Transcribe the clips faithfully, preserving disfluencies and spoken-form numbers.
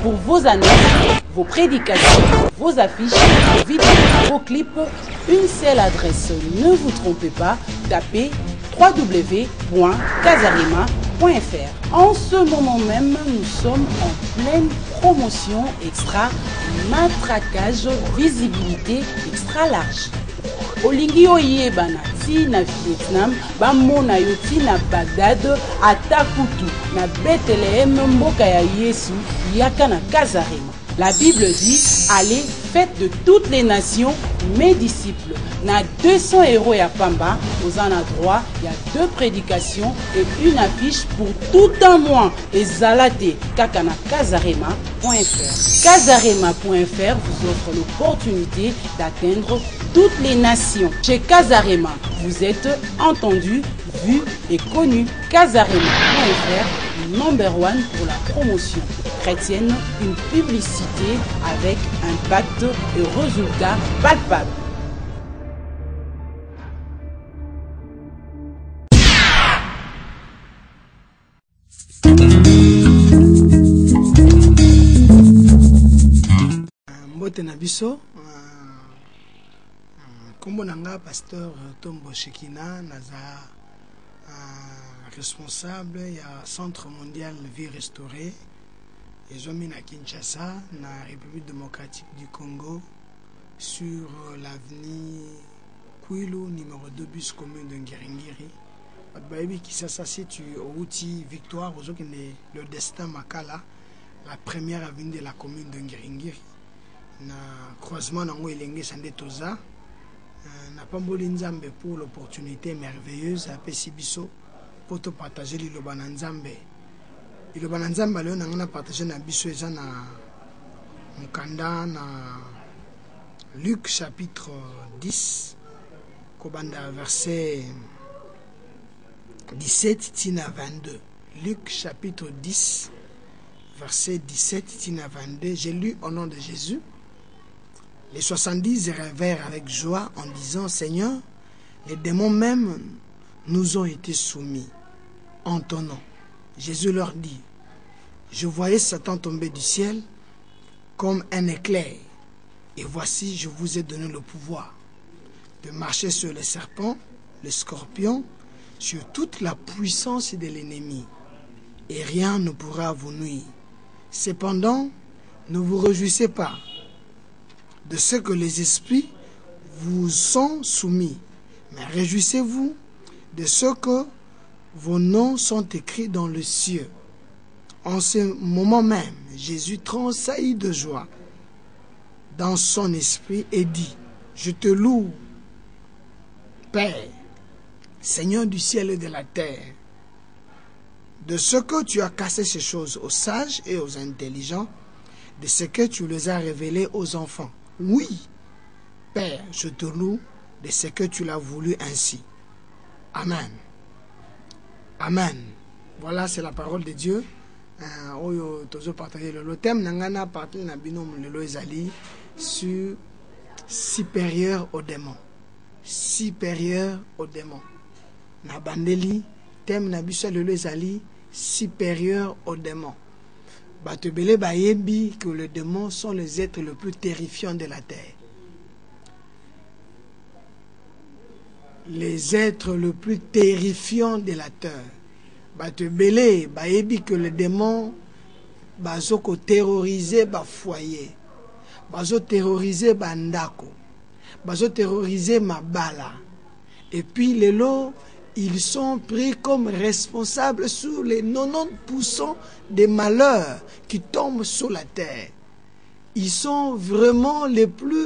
Pour vos annonces, vos prédications, vos affiches, vos vidéos, vos clips, une seule adresse. Ne vous trompez pas, tapez w w w point casarema point f r. En ce moment même, nous sommes en pleine promotion extra matraquage visibilité extra large. Olingi oyeba na ti na Vietnam, bamona yo ti na Bagdad, ata kutu na Bethléem mboka ya Yesu yaka na Casarema. La Bible dit, allez, faites de toutes les nations mes disciples. Na deux cents euros ya pamba, aux endroits, il y a deux prédications et une affiche pour tout un mois. Et Zalate, kakana casarema point f r. casarema point f r vous offre l'opportunité d'atteindre toutes les nations. Chez Casarema, vous êtes entendu, vu et connu. casarema point f r, number one pour la promotion chrétienne, une publicité avec impact et résultats palpables. Mbote na biso kombo nanga pasteur Tombo Shekina naza responsable ya Centre mondial vie restaurée et zomi na Kinshasa na République démocratique du Congo sur l'avenue Kwilu numéro deux bus commune de Ngiringiri. Baby qui s'associe au outil Victoire aux autres le destin Makala, la première avenue de la commune de Ngiringiri. Na croisement nango elenge sande toza na pamboli nzambe pour l'opportunité merveilleuse à Pesibiso pour te partager liloba na nzambe liloba na nzambe leo nanga na partager na biso eza na mukanda na Luc chapitre dix kobanda verset dix-sept tina vingt-deux. Luc chapitre dix verset dix-sept tina vingt-deux. J'ai lu au nom de Jésus. Les soixante-dix rêvèrent avec joie en disant, Seigneur, les démons même nous ont été soumis en ton nom. Jésus leur dit, je voyais Satan tomber du ciel comme un éclair, et voici, je vous ai donné le pouvoir de marcher sur les serpents, les scorpions, sur toute la puissance de l'ennemi, et rien ne pourra vous nuire. Cependant, ne vous réjouissez pas de ce que les esprits vous sont soumis, mais réjouissez-vous de ce que vos noms sont écrits dans le ciel. En ce moment même, Jésus tressaillit de joie dans son esprit et dit, je te loue, Père, Seigneur du ciel et de la terre, de ce que tu as cassé ces choses aux sages et aux intelligents, de ce que tu les as révélés aux enfants. Oui, Père, je te loue de ce que tu l'as voulu ainsi. Amen. Amen. Voilà, c'est la parole de Dieu. Euh, le thème nangana parti na binom lelo ezali sur supérieur aux démons. Supérieur aux démons. Na bandeli thème na biso lelo ezali supérieur aux démons. Batebele bayebi que les démons sont les êtres les plus terrifiants de la terre. Les êtres les plus terrifiants de la terre. Batebele bayebi que les démons bazoko terroriser ba foyer. Bazo terroriser ba ndako. Bazo terroriser mabala. Et puis les lots ils sont pris comme responsables sur les quatre-vingt-dix pour cent des malheurs qui tombent sur la terre. Ils sont vraiment les plus,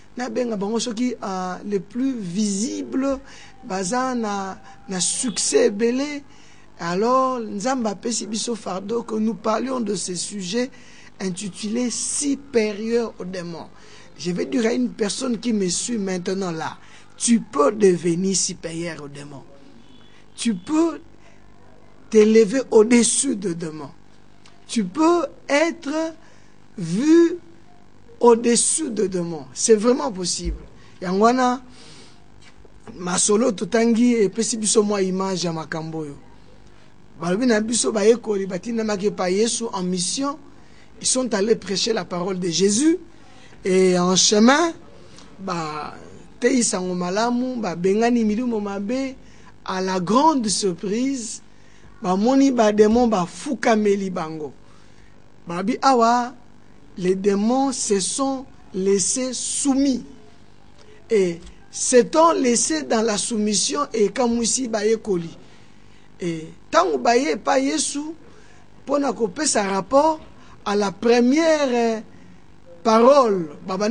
les plus visibles, basés na na succès belé. Alors, Nzamba Pesibiso Fardo, que nous parlions de ce sujet intitulé supérieur aux démons. Je vais dire à une personne qui me suit maintenant là, tu peux devenir supérieur aux démons. Tu peux t'élever au-dessus de démons. Tu peux être vu au-dessus de démons. C'est vraiment possible. Yangwana masolo tutangi et pesibiso moi image ya makamboyo. Balobi na biso ba ekoli batina make pa Yesu en mission ils sont allés prêcher la parole de Jésus. Et en chemin, bah, teisango malamu, bah, bengani milumo mabe, à la grande surprise, bah, moni ba démon ba fukameli bango. Bah, bi awa, les démons se sont laissés soumis. Et s'étant laissés dans la soumission et kamousi baye koli. Et tant baye pa Yesu, pour na couper sa rapport à la première parole,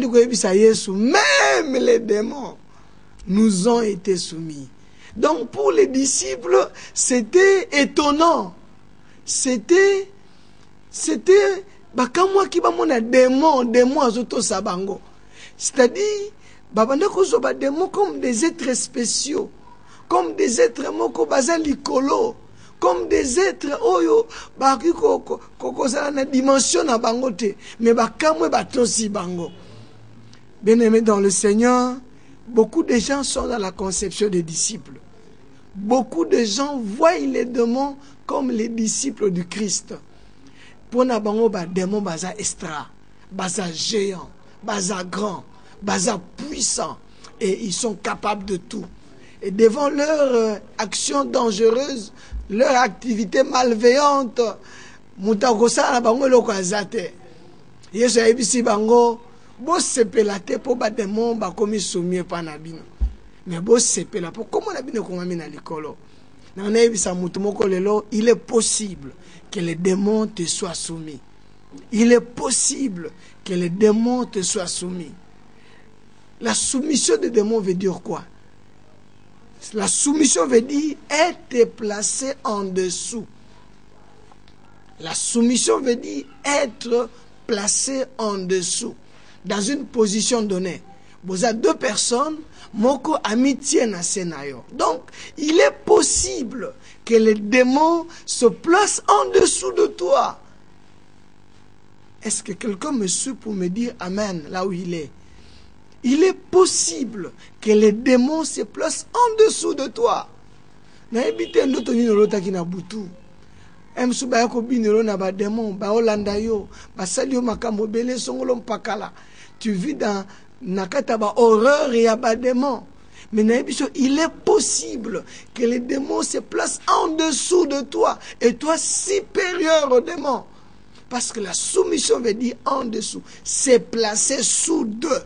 même les démons nous ont été soumis. Donc pour les disciples, c'était étonnant. C'était, c'était, comme moi qui va démon, démon azoto sabango. C'est-à-dire, des démons comme des êtres spéciaux, comme des êtres moko bazali likolo, comme des êtres oyo baki koko koko na dimension na bangote, mais bakamwe batosi bango. Bien-aimés dans le Seigneur, beaucoup de gens sont dans la conception des disciples. Beaucoup de gens voient les démons comme les disciples du Christ. Pour na bango ba démon baza extra, baza géant, baza grand, baza puissant, et ils sont capables de tout. Et devant leur euh, action dangereuse, leur activité malveillante, mutakosa na bango loko azate. Yesu ayebisi bango, bo sepela te po ba démon ba komi soumis pa na bino. Mais bo sepela po comment na bino komami na likolo. Na ayebisa mutu moko lelo, il est possible que les démons te soient soumis. Il est possible que les démons te soient soumis. La soumission des démons veut dire quoi? La soumission veut dire être placé en dessous. La soumission veut dire être placé en dessous, dans une position donnée. Vous avez deux personnes, moko amitié na senayo. Donc, il est possible que les démons se placent en dessous de toi. Est-ce que quelqu'un me suit pour me dire Amen là où il est? Il est possible que les démons se placent en dessous de toi. Na ebite ndoto ni nolota ki na butu. Emsu ba yako binelo na ba démon, ba olanda yo, ba sali yo makambo bele songolo mpakala. Tu vis dans nakata ba horreur et ba démon. Mais na ebiso, il est possible que les démons se placent en dessous de toi et toi supérieur aux démons. Parce que la soumission veut dire en dessous, c'est placé sous d'eux.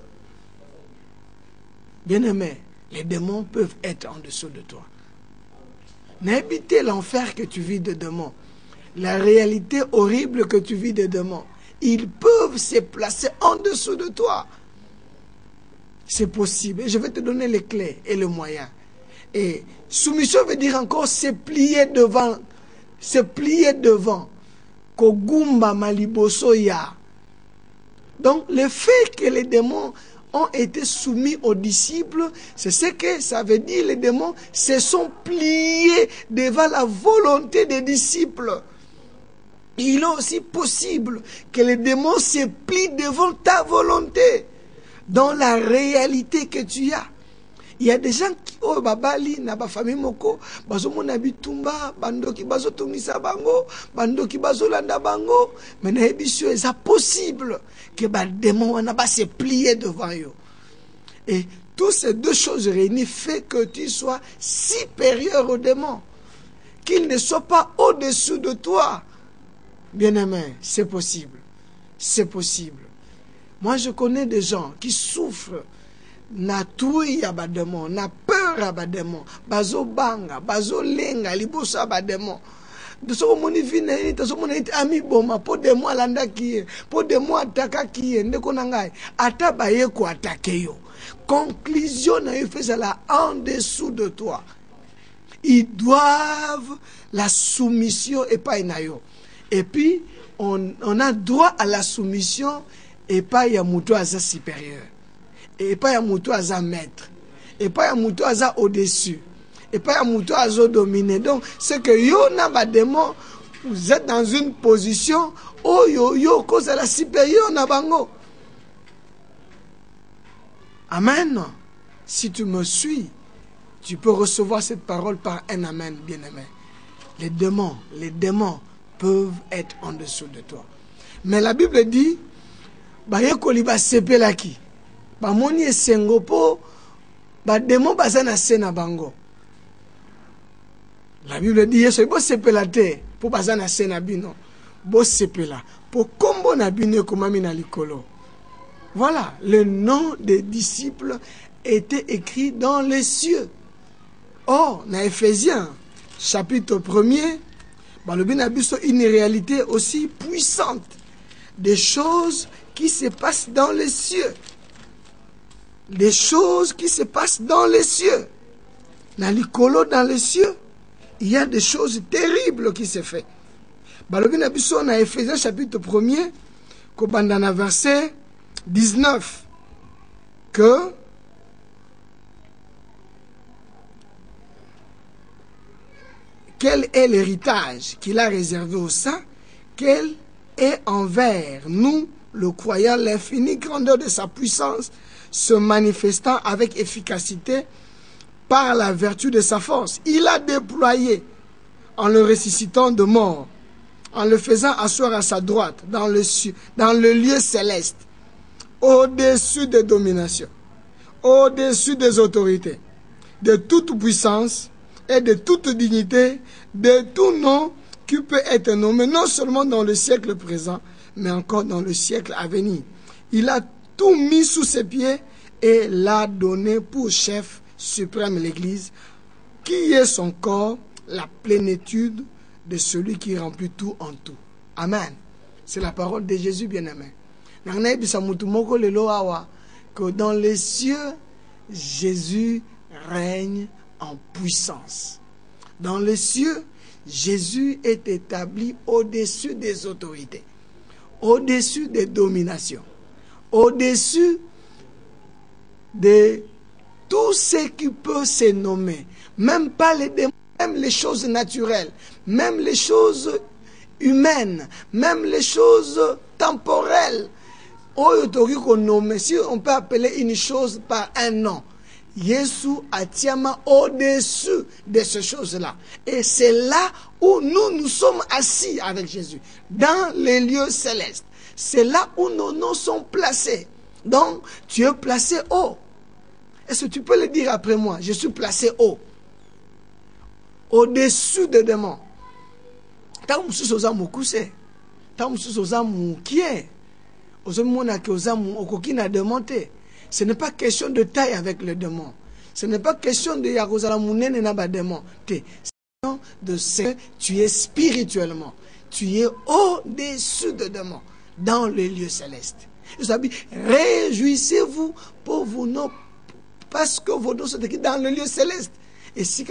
Bien-aimé, les démons peuvent être en dessous de toi. N'habitez l'enfer que tu vis de démons. La réalité horrible que tu vis de démons. Ils peuvent se placer en dessous de toi. C'est possible. Et je vais te donner les clés et le moyen. Et soumission veut dire encore se plier devant. Se plier devant. Kogumba maliboso ya. Donc le fait que les démons ont été soumis aux disciples, c'est ce que ça veut dire. Les démons se sont pliés devant la volonté des disciples. Il est aussi possible que les démons se plient devant ta volonté, dans la réalité que tu as. Il y a des gens qui oh babali na ba famille moko bazo mona bitumba bandoki bazo tumisa bango bandoki bazo landa bango mais na ebisio est possible que ba démon na ba se plier devant eux. Et toutes ces deux choses réunies fait que tu sois supérieur aux démons, qu'ils ne soient pas au-dessus de toi. Bien-aimé, c'est possible. C'est possible. Moi je connais des gens qui souffrent na trouille ya ba démon, na peur ya ba démon, bazo banga, bazo lenga liboso ya ba démon. De ce que mon vine, de ce que mon ami boma, pour de moi landa qui est, pour de moi attaquer qui est, ne konangai, ata baye ko attaquer yo. Conclusion na eu fait là en dessous de toi. Ils doivent la soumission et pas inayo. Et puis on, on a droit à la soumission et pas ya muto aza supérieur. Et pas ya muto aza maître. Et pas ya muto aza au-dessus. Et pas ya muto aza dominé. Donc c'est que yo na ba démon, vous êtes dans une position oh yo yo cause la supérieur na bango. Amen. Si tu me suis, tu peux recevoir cette parole par un amen, bien-aimé. Les démons, les démons peuvent être en dessous de toi. Mais la Bible dit, bayekoli basepelaki. Bamoni esengo po ba démon bazana sena bango. La Bible dit yeso bo sepela te po bazana sena bino. Bo sepela po kombo na bino komami na likolo. Voilà, le nom des disciples était écrit dans les cieux. Or, dans Éphésiens, chapitre premier, une réalité aussi puissante. Des choses qui se passent dans les cieux. Des choses qui se passent dans les cieux. Dans l'icolo, dans les cieux, il y a des choses terribles qui se font. Dans Éphésiens, chapitre premier, dans verset dix-neuf, que quel est l'héritage qu'il a réservé aux saints, quel est envers nous, le croyant, l'infinie grandeur de sa puissance, se manifestant avec efficacité par la vertu de sa force. Il a déployé en le ressuscitant de mort, en le faisant asseoir à sa droite dans le, dans le lieu céleste, au-dessus des dominations, au-dessus des autorités, de toute puissance et de toute dignité, de tout nom qui peut être nommé, non seulement dans le siècle présent, mais encore dans le siècle à venir. Il a tout mis sous ses pieds et l'a donné pour chef suprême l'Église, qui est son corps, la plénitude de celui qui remplit tout en tout. Amen. C'est la parole de Jésus bien-aimé. Que dans les cieux, Jésus règne en puissance. Dans les cieux, Jésus est établi au-dessus des autorités, au-dessus des dominations, au-dessus de tout ce qui peut se nommer, même pas les démons, même les choses naturelles, même les choses humaines, même les choses temporelles. Si on peut appeler une chose par un nom, Jésus atiama au-dessus de ces choses-là. Et c'est là où nous nous sommes assis avec Jésus, dans les lieux célestes. C'est là où nos noms sont placés. Donc, tu es placé haut. Est-ce que tu peux le dire après moi? Je suis placé haut. Au-dessus des démons. Ce n'est pas question de taille avec le démon. Ce n'est pas question de Yarouzalamounene naba démon. C'est de ce que tu es spirituellement. Tu es au-dessus des démons, dans les lieux célestes. Réjouissez-vous pour vos noms, parce que vos noms sont écrits dans le lieu céleste. Et si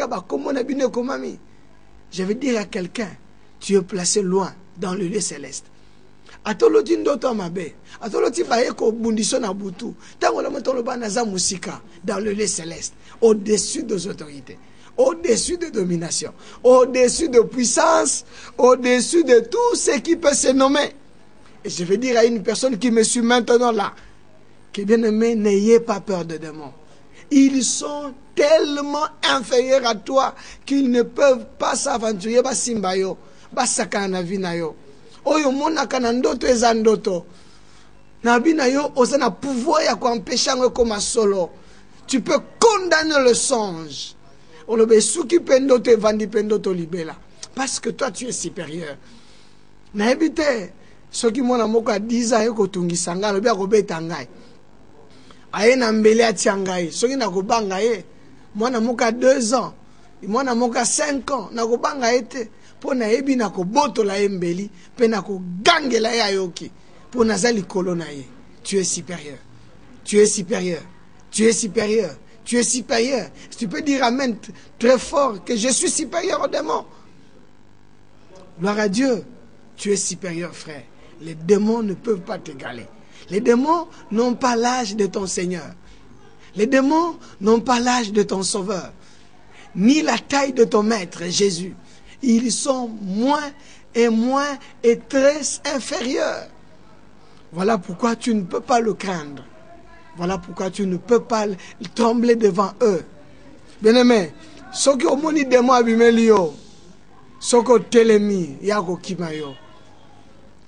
je vais dire à quelqu'un, tu es placé loin dans le lieu céleste. Atoloti ndoto mabe, atoloti bayeko bundiso na butu. Tango la moto loba naza musika dans le lieu céleste, au-dessus des autorités, au-dessus de domination, au-dessus de puissance, au-dessus de tout ce qui peut se nommer. Et je vais dire à une personne qui me suit maintenant là, que bien aimé, n'ayez pas peur de démons. Ils sont tellement inférieurs à toi qu'ils ne peuvent pas s'aventurer ba simbayo, ba sakana vinayo. Oyo monaka na ndoto eza ndoto. Na bina yo oza na pouvoir ya kuempêcher ngo koma solo. Tu peux condamner le songe. Olobe suki pendoto evandi pendoto libela. Parce que toi tu es supérieur. Na ebite soki mona moko a dix ans yoko tungisa nga lobi akobeta ngai. Aye na mbele atia ngai. Soki na kobanga ye. Mwana moko a deux ans. Mwana moko a cinq ans. Na kobanga ete. Pona ebi na koboto la embeli, pe na ko gangela ya yoki, pona zali kolona ye. Tu es supérieur. Tu es supérieur. Tu es supérieur. Tu es supérieur. Tu peux dire amen très fort que je suis supérieur aux démons. Gloire à Dieu. Tu es supérieur, frère. Les démons ne peuvent pas t'égaler. Les démons n'ont pas l'âge de ton Seigneur. Les démons n'ont pas l'âge de ton Sauveur, ni la taille de ton Maître, Jésus. Ils sont moins et moins et très inférieurs. Voilà pourquoi tu ne peux pas le craindre. Voilà pourquoi tu ne peux pas trembler devant eux. Bien-aimé, ce qui au moni démon abimelio, ce que telemi yako kimayo.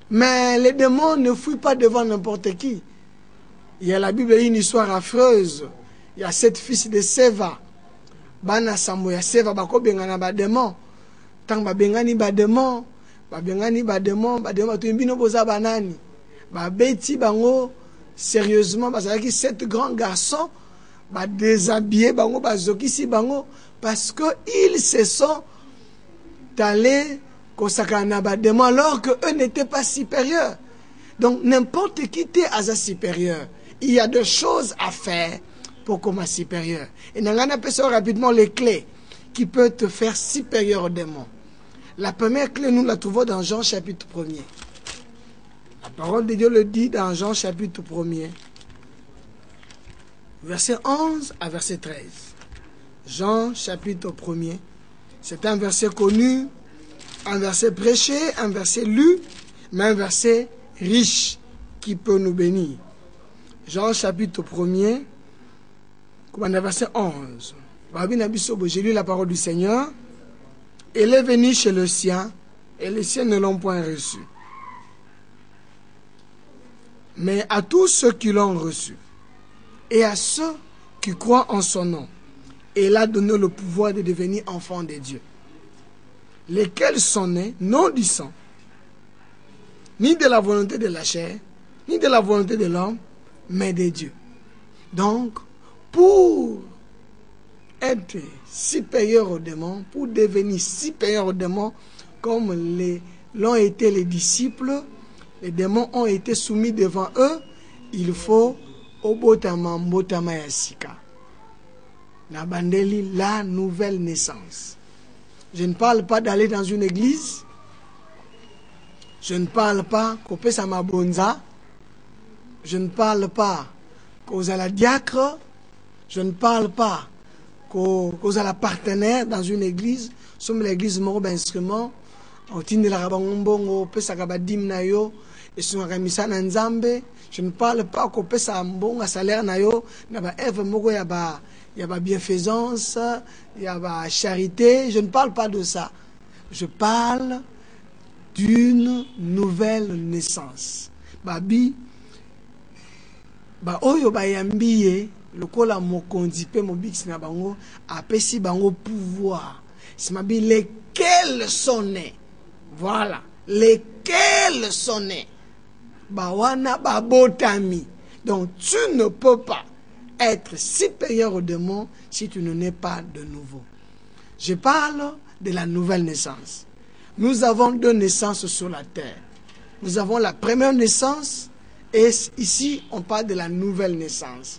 Mais les démons ne fuient pas devant n'importe qui. Il y a la Bible, une histoire affreuse. Il y a sept fils de Séva. Bana Samo ya Séva bako bengana ba démon. Tant ba bengani ba démon, ba bengani ba démon, ba démon to mbino boza banani. Ba beti bango sérieusement parce que sept grands garçons ba déshabillé bango ba zokisi bango parce que ils se sont allés consacrana ba démon alors que eux n'étaient pas supérieurs. Donc n'importe qui était à sa supérieur. Il y a des choses à faire pour qu'on soit supérieur. Et nous allons rapidement les clés qui peuvent te faire supérieur au démon. La première clé, nous la trouvons dans Jean chapitre premier. La parole de Dieu le dit dans Jean chapitre premier. Verset onze à verset treize. Jean chapitre premier. C'est un verset connu, un verset prêché, un verset lu, mais un verset riche qui peut nous bénir. Jean chapitre premier. Verset onze. J'ai lu la parole du Seigneur. Il est venu chez le sien, et les siens ne l'ont point reçu. Mais à tous ceux qui l'ont reçu, et à ceux qui croient en son nom, il a donné le pouvoir de devenir enfants de Dieu, lesquels sont nés non du sang, ni de la volonté de la chair, ni de la volonté de l'homme, mais de Dieu. Donc, pour être supérieur aux démons, pour devenir supérieur aux démons, comme l'ont été les disciples, les démons ont été soumis devant eux, il faut obotama mbotama yasika. Nabandeli, la nouvelle naissance. Je ne parle pas d'aller dans une église. Je ne parle pas qu'au Pesama Bonza. Je ne parle pas qu'aux à la diacre. Je ne parle pas qu'aux à la partenaire dans une église. Sommes l'église moroba instrument. Je ne parle pas qu'au pesa mbongo salaire nayo na ba eve moko ya ba ya ba bienfaisance, ya ba charité. Je ne parle pas de ça. Je parle d'une nouvelle naissance. Babi ba oyo ba yambiye lokola mokonzi pe mobiksi na bango apesi bango pouvoir. Simabi lesquels sont nés. Voilà, lesquels sont nés. Bawana babotami. Donc tu ne peux pas être supérieur au démon si tu ne nais pas de nouveau. Je parle de la nouvelle naissance. Nous avons deux naissances sur la terre. Nous avons la première naissance et ici on parle de la nouvelle naissance.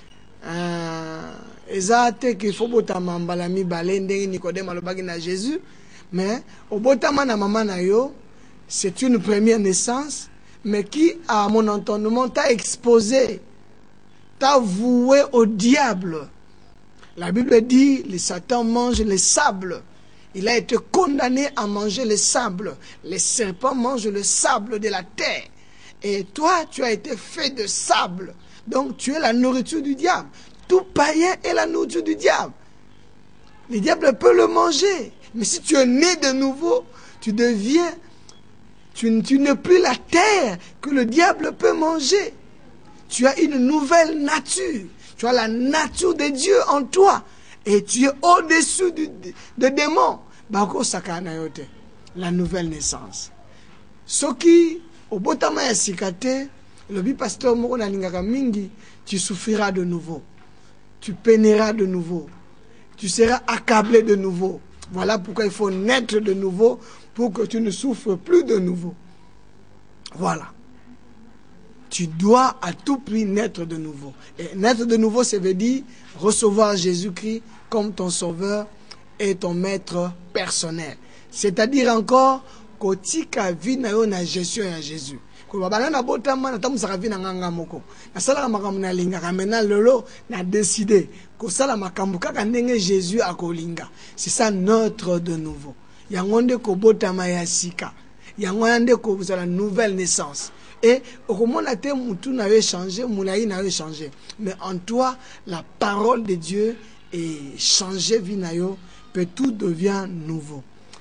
Ezate qu'il faut botama mbalami balende Nicodème alobaki na Jésus, mais au botama na maman na yo, c'est une première naissance, mais qui à mon entendement t'a exposé, t'a voué au diable. La Bible dit le Satan mange les sables. Il a été condamné à manger les sables. Les serpents mangent le sable de la terre. Et toi, tu as été fait de sable. Donc, tu es la nourriture du diable. Tout païen est la nourriture du diable. Le diable peut le manger. Mais si tu es né de nouveau, tu deviens... Tu, tu n'es plus la terre que le diable peut manger. Tu as une nouvelle nature. Tu as la nature de Dieu en toi. Et tu es au-dessus du de démons. Bako sakana yote. La nouvelle naissance. Soki, au botama ya sikate, le bi pasteur moko na lingaka mingi, tu souffriras de nouveau. Tu peineras de nouveau. Tu seras accablé de nouveau. Voilà pourquoi il faut naître de nouveau pour que tu ne souffres plus de nouveau. Voilà. Tu dois à tout prix naître de nouveau. Et naître de nouveau, ça veut dire recevoir Jésus-Christ comme ton sauveur et ton maître personnel. C'est-à-dire encore, kotika vi na yo na gestion ya Jésus. Ko babana na botama na tamusaka vi na nganga moko. Na sala makambo na linga kamena lelo na décider ko sala makambo kaka ndenge Jésus akolinga. C'est ça notre de nouveau. Yangonde ko botama ya sika. Yangonde ko vous la nouvelle naissance. Et au moment où Moutou n'avait changé, Moulaï n'avait changé. Mais en toi, la parole de Dieu est changée, Vinayo, que tout devient nouveau.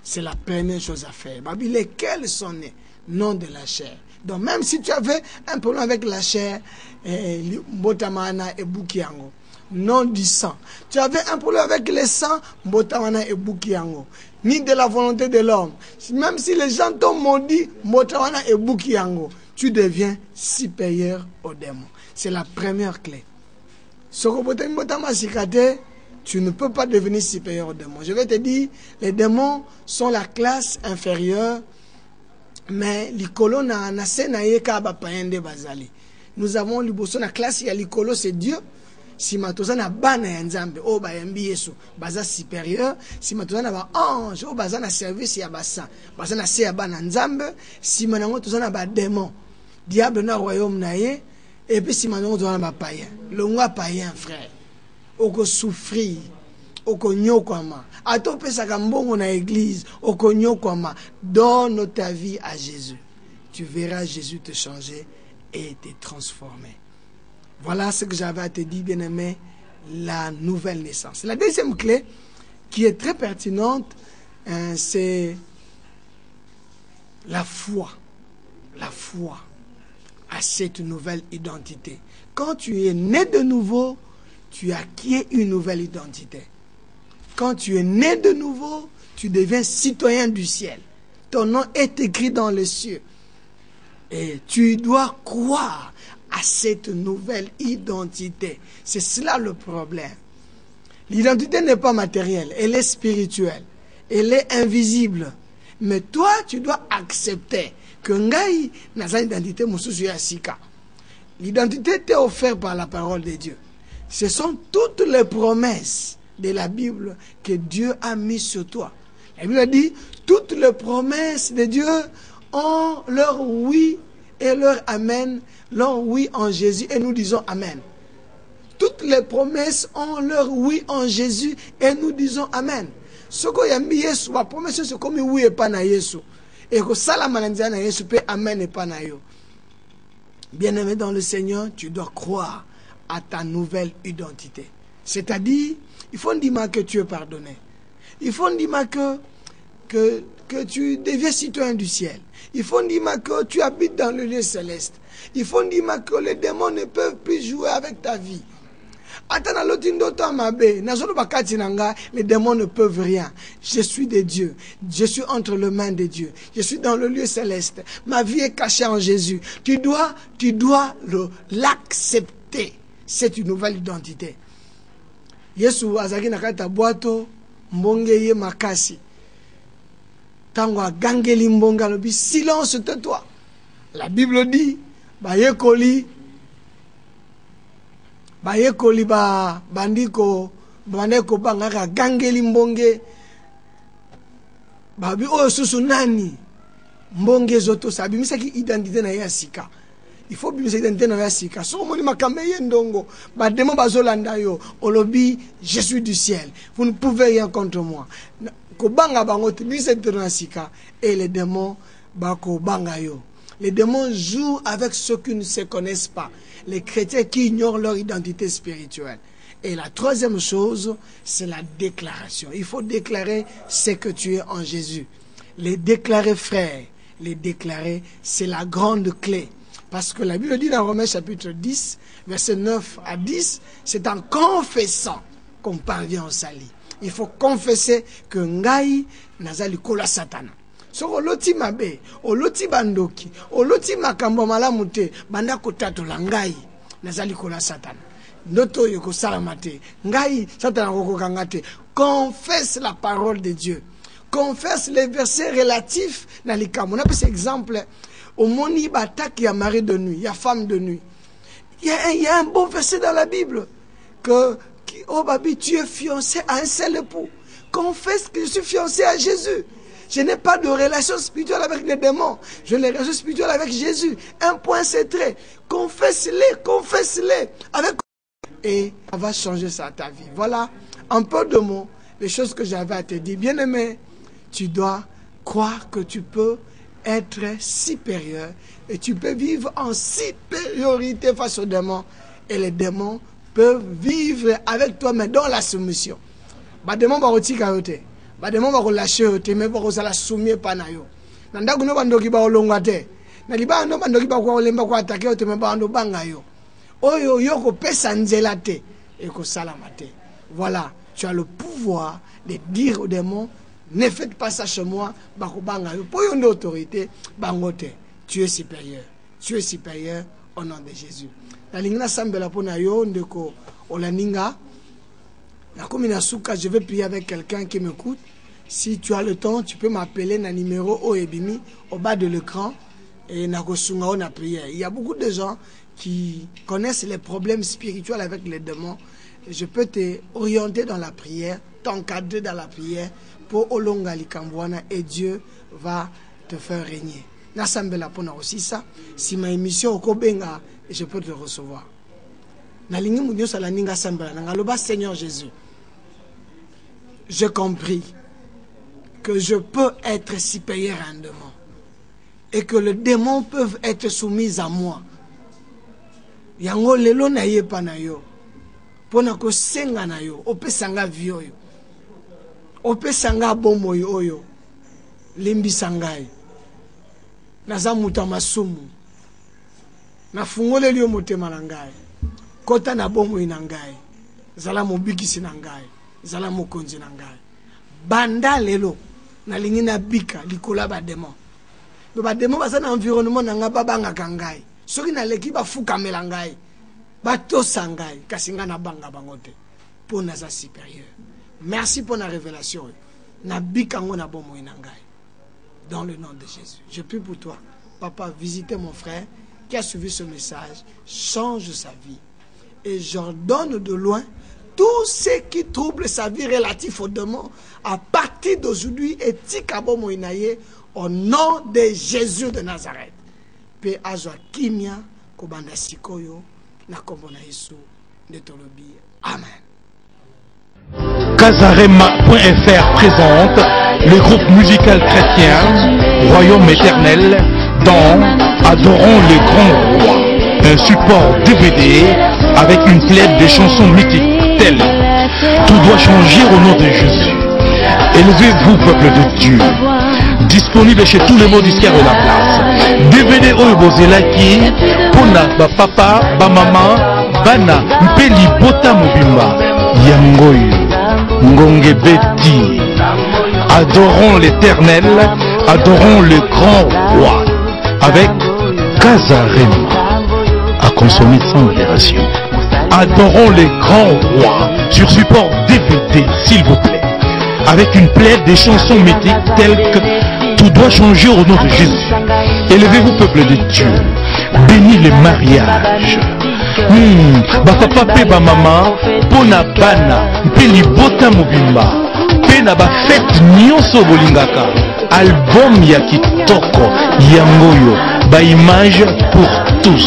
C'est la première chose à faire. Babi, lesquels sont nés? Non de la chair. Donc même si tu avais un problème avec la chair, eh, Mbotamana et Bukiango, non du sang. Tu avais un problème avec le sang, Mbotamana et Bukiango. Ni de la volonté de l'homme. Même si les gens t'ont maudit, Mbotamana et Bukiango, tu deviens supérieur aux démons. C'est la première clé. Tu ne peux pas devenir supérieur aux démons. Je vais te dire, les démons sont la classe inférieure, mais l'ikolo na nase na yeka ba paende bazali. Nous avons liboso na classe ya l'ikolo, c'est Dieu. Si matoza na bana ya nzambe o ba yambi Yesu baza supérieur, si matoza na ba ange o baza na service ya basa baza na se ya bana nzambe, si manango toza na ba démon diable na royaume na ye, et puis si manango toza na ba païen le ngwa païen frère oko souffrir oko nyokwama ato pesaka mbongo na église oko nyokwama. Donne ta vie à Jésus, tu verras Jésus te changer et te transformer. Voilà ce que j'avais à te dire, bien-aimé, la nouvelle naissance. La deuxième clé, qui est très pertinente, hein, c'est la foi. La foi à cette nouvelle identité. Quand tu es né de nouveau, tu acquiers une nouvelle identité. Quand tu es né de nouveau, tu deviens citoyen du ciel. Ton nom est écrit dans les cieux. Et tu dois croire à cette nouvelle identité. C'est cela le problème. L'identité n'est pas matérielle, elle est spirituelle. Elle est invisible. Mais toi, tu dois accepter que ngai n'a pas identité mususu ya sika. L'identité t'est offerte par la parole de Dieu. Ce sont toutes les promesses de la Bible que Dieu a mises sur toi. La Bible dit, toutes les promesses de Dieu ont leur oui et leur amen, leur oui en Jésus, et nous disons amen. Toutes les promesses ont leur oui en Jésus, et nous disons amen. Ce que yambi Yesu, la promesse c'est comme oui et pas na Yesu. Et que ça la maladie na Yesu peut amen et pas na yo. Bien-aimé dans le Seigneur, tu dois croire à ta nouvelle identité. C'est-à-dire, il faut dire que tu es pardonné. Il faut dire que, que, que tu deviens citoyen du ciel. Il faut dire que tu habites dans le lieu céleste. Il faut dire que les démons ne peuvent plus jouer avec ta vie. Les démons ne peuvent rien. Je suis de Dieu. Je suis entre les mains de Dieu. Je suis dans le lieu céleste. Ma vie est cachée en Jésus. Tu dois, tu dois l'accepter. C'est une nouvelle identité. Yesu azaki nakata boato mbonge ye makasi. Tango gangeli mbonga lobi silence tais-toi. La Bible dit ba yekoli ba yekoli ba bandiko bandeko bangaka gangeli mbonge babi oyo susu nani mbonge zoto sabi misaki identité na ya sika. Il faut bien s'identifier dans la sika. So moni makambe yendongo ba demo bazolanda yo olobi je suis du ciel. Vous ne pouvez rien contre moi. Ko banga bango tibise dans la sika et les démons bako banga yo. Les démons jouent avec ceux qui ne se connaissent pas. Les chrétiens qui ignorent leur identité spirituelle. Et la troisième chose, c'est la déclaration. Il faut déclarer ce que tu es en Jésus. Les déclarer frères, les déclarer, c'est la grande clé. Parce que la Bible dit dans Romains chapitre dix, versets neuf à dix, c'est en confessant qu'on parvient au salut. Il faut confesser que ngai nazali kola satana. So oloti mabe, oloti bandoki, oloti makambo malamu te, banda kotato la ngai nazali kola satana. Noto yoko salamate, ngai satana koko kangate. Confesse la parole de Dieu. Confesse les versets relatifs dans les cas. On a pris exemple au moni batak ya mari de nuit, ya femme de nuit. Il y a, il y a un beau verset dans la Bible que oh babi, tu es fiancé à un seul époux. Confesse que je suis fiancé à Jésus. Je n'ai pas de relation spirituelle avec les démons. Je n'ai une relation spirituelle avec Jésus. Un point c'est très. Confesse-les, confesse-les avec et ça va changer ça ta vie. Voilà un peu de mots, les choses que j'avais à te dire. Bien-aimé, tu dois croire que tu peux être supérieur et tu peux vivre en supériorité face aux démons et les démons peuvent vivre avec toi mais dans la soumission. Ba démon ba otika yote ba démon ba ko lâcher te mais ba ko sala soumis pa na yo na ndako no bandoki ba olongwa te na liba no bandoki ba ko lemba ko attaquer te mais ba ndo banga yo oyo yo ko pesa nzela te et ko sala mate. Voilà, tu as le pouvoir de dire aux démons ne faites pas ça chez moi ba ko banga yo po yo ndo autorité bangote. Tu es supérieur, tu es supérieur au nom de Jésus. Na lingna sambela pona yo ndeko olaninga. Na comme na souka, je vais prier avec quelqu'un qui m'écoute. Si tu as le temps, tu peux m'appeler na numéro O Ebimi au bas de l'écran et na kosunga on a prière. Il y a beaucoup de gens qui connaissent les problèmes spirituels avec les démons. Je peux te orienter dans la prière, t'encadrer dans la prière pour Olonga Likambwana et Dieu va te faire régner. Na sambela pona aussi ça. Si ma émission okobenga, je peux te recevoir. Nalingi munyo salaninga sambela nangaloba Seigneur Jésus. J'ai compris que je peux être supérieur à un démon et que les démons peuvent être soumis à moi. Yango lelo na ye pa na yo. Pona ko senga na yo, opesanga vio yo. Opesanga bomo yo yo. Limbi sangai. Naza muta masumu. Na fungole liyo motema na ngai. Kota na bomo ina ngai. Zala mobikisi na ngai. Zala mokonzi na ngai. Banda lelo na lingi na bika likola ba démon. Ba démon ba na environnement na nga babanga kangai. Soki na leki ba fukamela ngai. Ba to sangai kasinga na banga bangote. Pour naza supérieur. Merci pour la révélation. Na bika ngo na bomo ina ngai. Dans le nom de Jésus. Je prie pour toi. Papa, visitez mon frère qui a suivi ce message. Change sa vie. Et j'ordonne de loin tout ce qui trouble sa vie relatif aux démons à partir d'aujourd'hui et tikabo moinaye au nom de Jésus de Nazareth. Pe azwa kimia kobanda sikoyo na kombo na Yesu de tolobi. Amen. Kazarema point F R présente le groupe musical chrétien Royaume éternel dans Adorons le grand roi, un support D V D avec une plaide de chansons mythiques telles Tout doit changer au nom de Jésus. Élevez-vous, peuple de Dieu. Disponible chez tous les mots disquaires de la place. D V D oyo bozelaki pona ba papa, ba maman, bana mpeli bota mobimba yangoyo. Ngonge Beti, adorons l'Éternel, adorons le grand roi, avec Kazarema, à consommer sans modération. Adorons le grand roi, sur support D V D, s'il vous plaît, avec une plaide des chansons mythiques telles que Tout doit changer au nom de Jésus. Élevez-vous, peuple de Dieu, bénis le mariage. Hmm, ba papa pe ba mama pona bana mpe libota mobimba pe na ba fête nyonso bolingaka album ya kitoko yangoyo ba image pour tous.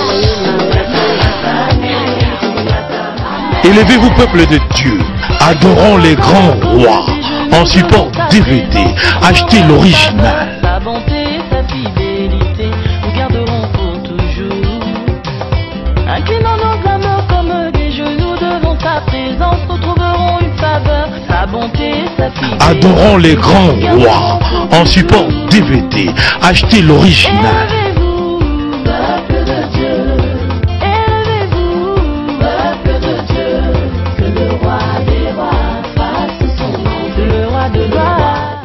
Élevez-vous, peuple de Dieu, adorons les grands rois en support D V D. Achetez l'original. Sa bonté, sa fidélité, nous garderons pour toujours. Inclinant nos âmes comme des genoux devant sa présence, retrouverons une faveur. Sa bonté, sa fidélité. Adorons les grands rois en support D V D. Achetez l'original. Élevez-vous, peuple de Dieu. Élevez-vous, peuple de Dieu. Que le roi des rois fasse son nom. Le roi de gloire.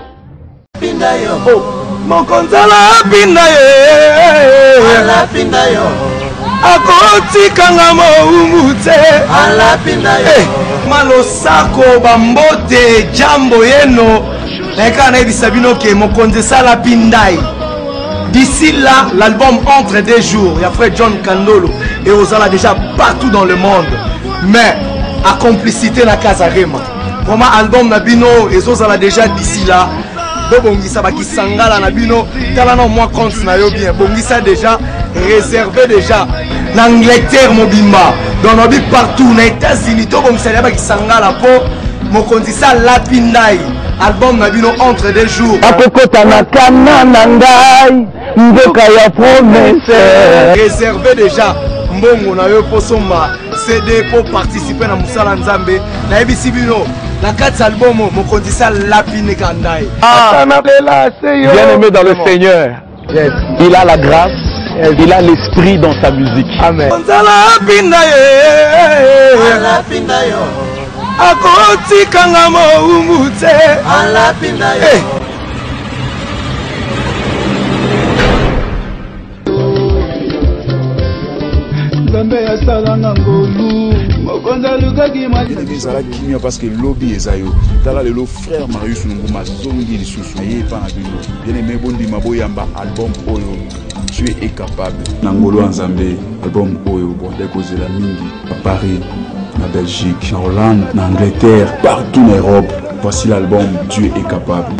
Oh, mon konzala pinda yo, ala pinda yo. Akoti kanga mo umute, ala pinda yo. Malosako bambote jambo yeno. Eka na bisabino ke mon konzala pinda yo. D'ici là, l'album entre des jours. Il y a frère John Kandolo et Ozala déjà partout dans le monde. Mais à complicité na Kazarema. Comment album Nabino et Ozala déjà d'ici là. Bongisa bakisangala na bino tala na moi compte na yo bien bongisa déjà réservé déjà l'Angleterre mobimba dans nos villes partout na États-Unis to bongisa ya bakisangala po mokondisa lapindai album na bino entre des jours akokota na kana na ngai mboka ya promesse réservé déjà mbongo na yo po somba C D pour participer na musala nzambe na ebisi bino La quatre album, mon condisant Lapine Kandai. Ah, bien aimé dans le Seigneur. Yes. Il a la grâce, yes. Il a l'esprit dans sa musique. Amen. ezala kimia parce que lobby eza yo tala lelo frère Marius Nguma zongi lisusu ye pa na bino bien aimé bondima boyamba album oyo tu es capable na ngolo nzambe album oyo bon dekozela mingi à Paris, na Belgique, en Hollande, en Angleterre, partout en Europe. Voici l'album Dieu est capable.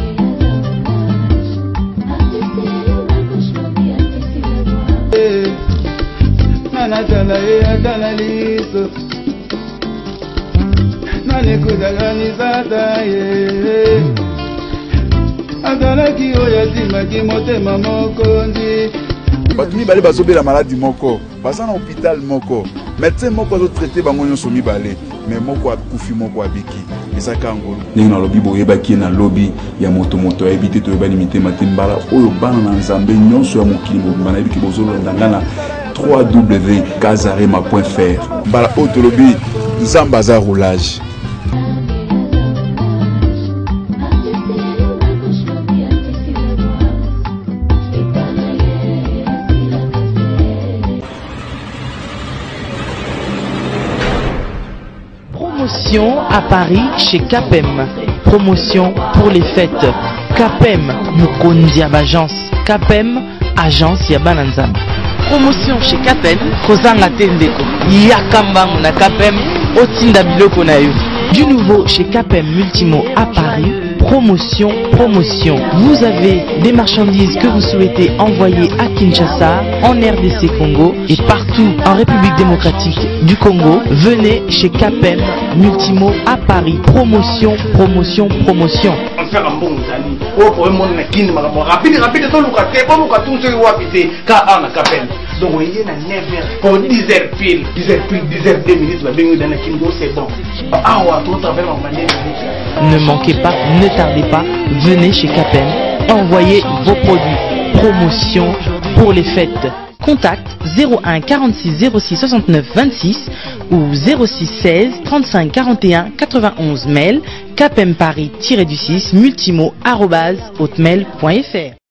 Bato mibale bazobela maladie moko baza na hôpital moko médecin moko azo traité bango nyonso mibale mais moko akufi moko abiki ezaka ngolo ndenge nalobi boyebaki na lobi ya moto moto ayebi te toyebani mitema te mbala oyo bana na nzambe nyonso ya mokili mobimba nayebiki bozolonda nga na w w w point kazarema point f r mbala oyo tolobi nzambe aza roulage. Promotion à Paris chez Capem. Promotion pour les fêtes. Capem, Mukondi Agence. Capem, agence Yabananzam. Promotion chez Capem. Kozanga Tendeko. Yakamba na Capem. Otinda Biloko na yo. Du nouveau chez Capem Multimo à Paris. Promotion, promotion. Vous avez des marchandises que vous souhaitez envoyer à Kinshasa, en R D C Congo et partout en République démocratique du Congo. Venez chez Capem Multimo à Paris. Promotion, promotion, promotion. Donc on est à neuf heures pour dix heures pile, dix heures pile, dix heures deux minutes, c'est bon. Ah ouais, tout à fait normalement. Ne manquez pas, ne tardez pas, venez chez Capem, envoyez vos produits. Promotion pour les fêtes. Contact zéro un quarante-six zéro six soixante-neuf vingt-six ou zéro six seize trente-cinq quarante et un quatre-vingt-onze. Mail capem paris du six multimo arobase hotmail point fr.